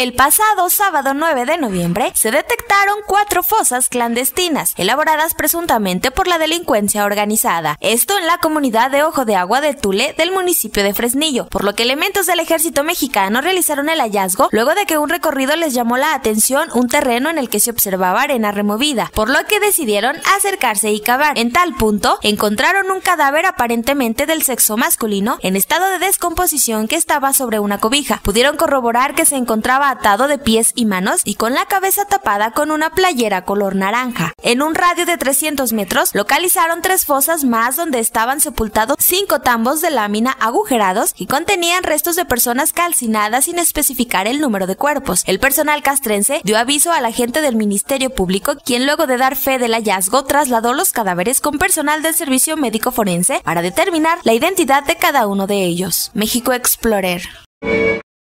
El pasado sábado 9 de noviembre se detectaron 4 fosas clandestinas, elaboradas presuntamente por la delincuencia organizada. Esto en la comunidad de Ojo de Agua de Tule del municipio de Fresnillo, por lo que elementos del ejército mexicano realizaron el hallazgo luego de que un recorrido les llamó la atención un terreno en el que se observaba arena removida, por lo que decidieron acercarse y cavar. En tal punto, encontraron un cadáver aparentemente del sexo masculino en estado de descomposición que estaba sobre una cobija. Pudieron corroborar que se encontraba atado de pies y manos y con la cabeza tapada con una playera color naranja. En un radio de 300 metros localizaron 3 fosas más donde estaban sepultados 5 tambos de lámina agujerados y contenían restos de personas calcinadas sin especificar el número de cuerpos. El personal castrense dio aviso al agente del Ministerio Público, quien luego de dar fe del hallazgo trasladó los cadáveres con personal del servicio médico forense para determinar la identidad de cada uno de ellos. México Explorer.